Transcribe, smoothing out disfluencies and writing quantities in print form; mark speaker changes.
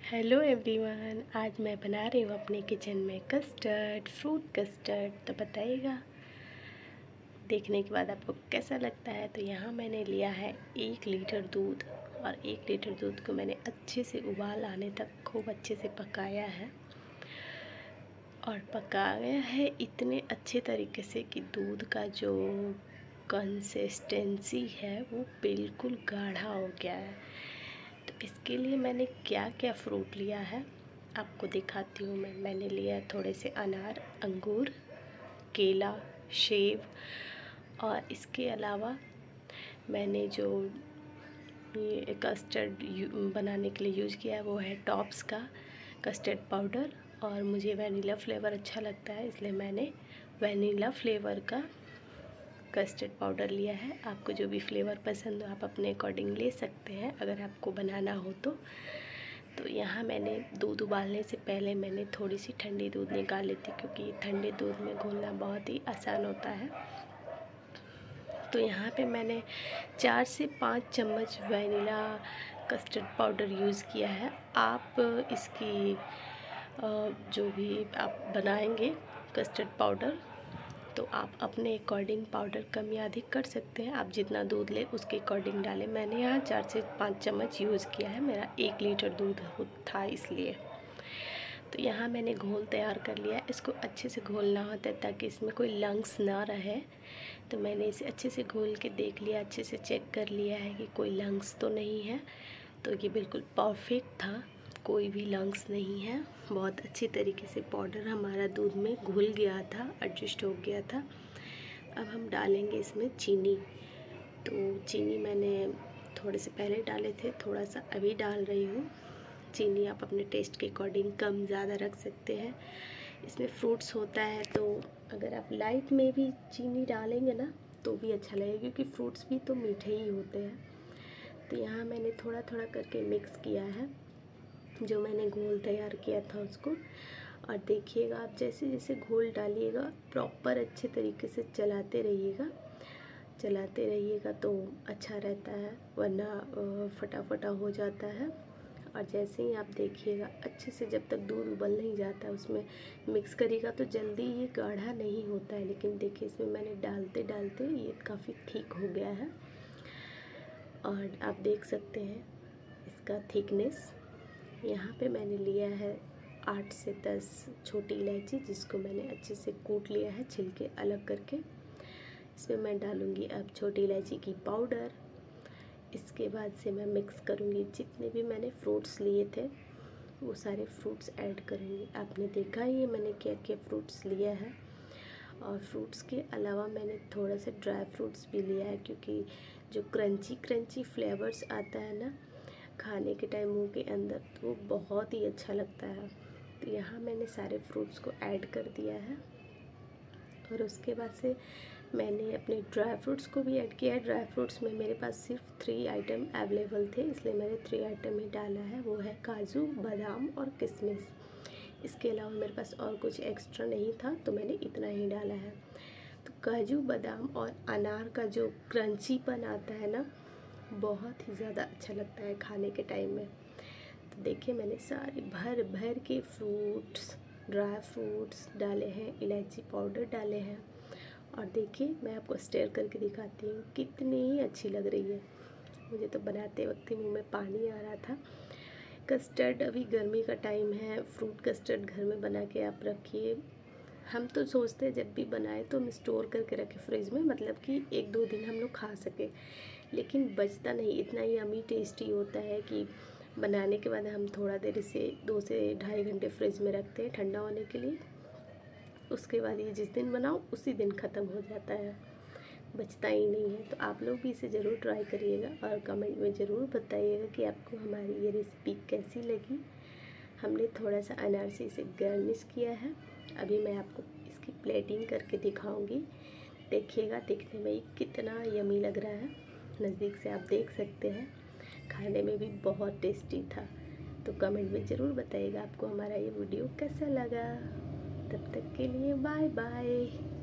Speaker 1: Hello everyone, आज मैं बना रही हूँ अपने किचन में कस्टर्ड, फ्रूट कस्टर्ड। तो बताइएगा देखने के बाद आपको कैसा लगता है। तो यहाँ मैंने लिया है 1 लीटर दूध, और 1 लीटर दूध को मैंने अच्छे से उबाल आने तक खूब अच्छे से पकाया है। और पकाया है इतने अच्छे तरीके से कि दूध का जो कंसिस्टेंसी है वो बिल्कुल गाढ़ा हो गया है। तो इसके लिए मैंने क्या क्या फ्रूट लिया है आपको दिखाती हूँ। मैंने लिया थोड़े से अनार, अंगूर, केला, सेब, और इसके अलावा मैंने जो ये कस्टर्ड बनाने के लिए यूज़ किया है वो है टॉप्स का कस्टर्ड पाउडर। और मुझे वैनिला फ्लेवर अच्छा लगता है, इसलिए मैंने वैनिला फ्लेवर का कस्टर्ड पाउडर लिया है। आपको जो भी फ्लेवर पसंद हो आप अपने अकॉर्डिंग ले सकते हैं अगर आपको बनाना हो तो यहाँ मैंने दूध उबालने से पहले मैंने थोड़ी सी ठंडी दूध निकाल ली थी, क्योंकि ठंडे दूध में घोलना बहुत ही आसान होता है। तो यहाँ पे मैंने 4 से 5 चम्मच वैनिला कस्टर्ड पाउडर यूज़ किया है। आप इसकी जो भी आप बनाएंगे कस्टर्ड पाउडर तो आप अपने अकॉर्डिंग पाउडर कम या अधिक कर सकते हैं। आप जितना दूध लें उसके अकॉर्डिंग डालें। मैंने यहाँ 4 से 5 चम्मच यूज़ किया है, मेरा 1 लीटर दूध था इसलिए। तो यहाँ मैंने घोल तैयार कर लिया। इसको अच्छे से घोलना होता है ताकि इसमें कोई लंग्स ना रहे। तो मैंने इसे अच्छे से घोल के देख लिया, अच्छे से चेक कर लिया है कि कोई लंग्स तो नहीं है। तो ये बिल्कुल परफेक्ट था, कोई भी लंग्स नहीं है। बहुत अच्छी तरीके से पाउडर हमारा दूध में घुल गया था, एडजस्ट हो गया था। अब हम डालेंगे इसमें चीनी। तो चीनी मैंने थोड़े से पहले डाले थे, थोड़ा सा अभी डाल रही हूँ। चीनी आप अपने टेस्ट के अकॉर्डिंग कम ज़्यादा रख सकते हैं। इसमें फ्रूट्स होता है तो अगर आप लाइट में भी चीनी डालेंगे ना तो भी अच्छा लगेगा, क्योंकि फ्रूट्स भी तो मीठे ही होते हैं। तो यहाँ मैंने थोड़ा थोड़ा करके मिक्स किया है जो मैंने घोल तैयार किया था उसको। और देखिएगा आप जैसे जैसे घोल डालिएगा प्रॉपर अच्छे तरीके से चलाते रहिएगा तो अच्छा रहता है, वरना फटाफटा हो जाता है। और जैसे ही आप देखिएगा अच्छे से, जब तक दूध उबल नहीं जाता है उसमें मिक्स करिएगा तो जल्दी ये गाढ़ा नहीं होता है। लेकिन देखिए इसमें मैंने डालते डालते ये काफ़ी ठीक हो गया है। और आप देख सकते हैं इसका थिकनेस। यहाँ पे मैंने लिया है 8 से 10 छोटी इलायची, जिसको मैंने अच्छे से कूट लिया है छिलके अलग करके। इसमें मैं डालूँगी अब छोटी इलायची की पाउडर। इसके बाद से मैं मिक्स करूँगी जितने भी मैंने फ्रूट्स लिए थे वो सारे फ्रूट्स ऐड करूँगी। आपने देखा ही है मैंने क्या क्या फ्रूट्स लिया है। और फ्रूट्स के अलावा मैंने थोड़ा सा ड्राई फ्रूट्स भी लिया है, क्योंकि जो क्रंची क्रंची फ्लेवर्स आता है ना खाने के टाइम मुंह के अंदर, तो वो बहुत ही अच्छा लगता है। तो यहाँ मैंने सारे फ्रूट्स को ऐड कर दिया है। और उसके बाद से मैंने अपने ड्राई फ्रूट्स को भी ऐड किया है। ड्राई फ्रूट्स में मेरे पास सिर्फ 3 आइटम अवेलेबल थे, इसलिए मैंने 3 आइटम ही डाला है। वो है काजू, बादाम और किशमिश। इसके अलावा मेरे पास और कुछ एक्स्ट्रा नहीं था तो मैंने इतना ही डाला है। तो काजू, बादाम और अनार का जो क्रंचीपन आता है ना बहुत ही ज़्यादा अच्छा लगता है खाने के टाइम में। तो देखिए मैंने सारे भर भर के फ्रूट्स, ड्राई फ्रूट्स डाले हैं, इलायची पाउडर डाले हैं। और देखिए मैं आपको स्टेयर करके दिखाती हूँ कितनी ही अच्छी लग रही है। मुझे तो बनाते वक्त ही मुँह में पानी आ रहा था। कस्टर्ड, अभी गर्मी का टाइम है, फ्रूट कस्टर्ड घर में बना के आप रखिए। हम तो सोचते हैं जब भी बनाए तो हम स्टोर करके रखें फ्रिज में, मतलब कि 1-2 दिन हम लोग खा सकें, लेकिन बचता नहीं। इतना यम्मी टेस्टी होता है कि बनाने के बाद हम थोड़ा देर इसे 2 से ढाई घंटे फ्रिज में रखते हैं ठंडा होने के लिए। उसके बाद ये जिस दिन बनाओ उसी दिन ख़त्म हो जाता है, बचता ही नहीं है। तो आप लोग भी इसे ज़रूर ट्राई करिएगा और कमेंट में ज़रूर बताइएगा कि आपको हमारी ये रेसिपी कैसी लगी। हमने थोड़ा सा अनार से इसे गार्निश किया है। अभी मैं आपको इसकी प्लेटिंग करके दिखाऊंगी। देखिएगा दिखने में कितना यमी लग रहा है, नज़दीक से आप देख सकते हैं। खाने में भी बहुत टेस्टी था। तो कमेंट में ज़रूर बताइएगा आपको हमारा ये वीडियो कैसा लगा। तब तक के लिए बाय बाय।